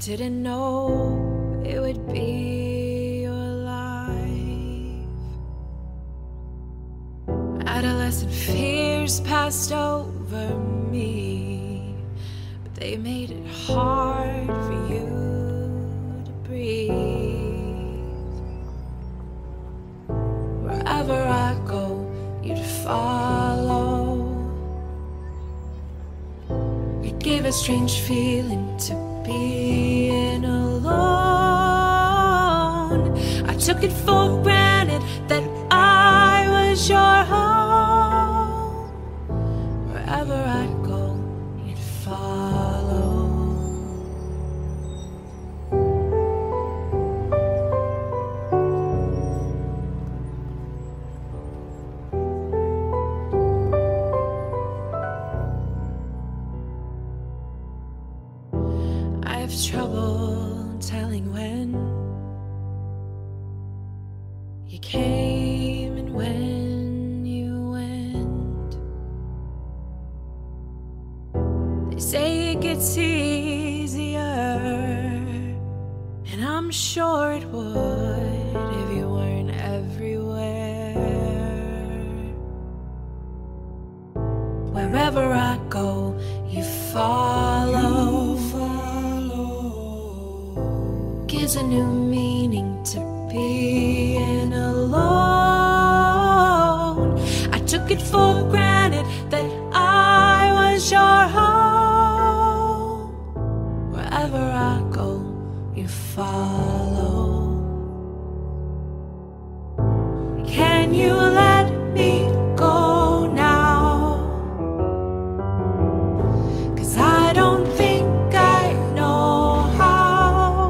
didn't know it would be your life. Adolescent fears passed over me, but they made it hard for you to breathe. Wherever I go, you'd follow. It gave a strange feeling to being alone. I took it for granted that I was your home. Wherever I'd go, you'd follow. I have trouble telling when you came and when you went. They say it gets easier, and I'm sure it would if you weren't everywhere. Wherever I go, you follow. Gives a new meaning to being alone. I took it for granted that I was your home. Wherever I go, you follow. Can you let me go now? 'Cause I don't think I know how.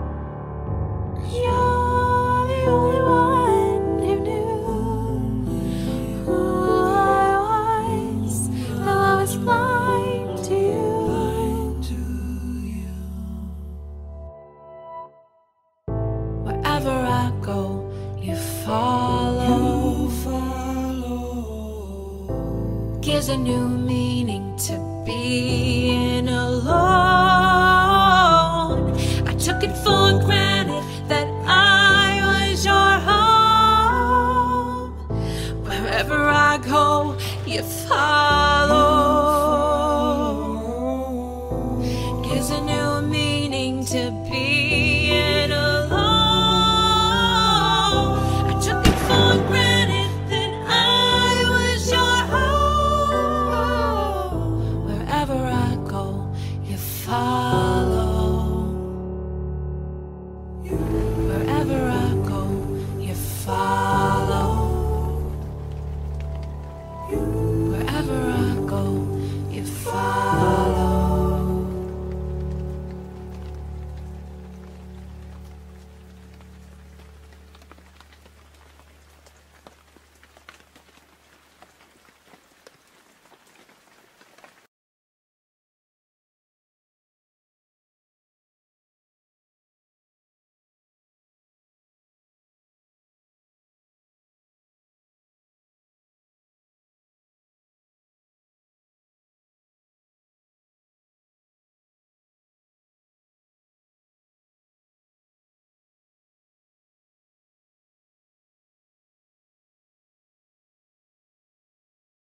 You're the only one who knew who I was. Now I was blind to you. Wherever I go, you follow. Gives a new meaning to being alone. I took it for granted that I was your home. Wherever I go, you follow. Gives a new meaning to being alone. I took it for granted that I was your home. Wherever I go, you follow.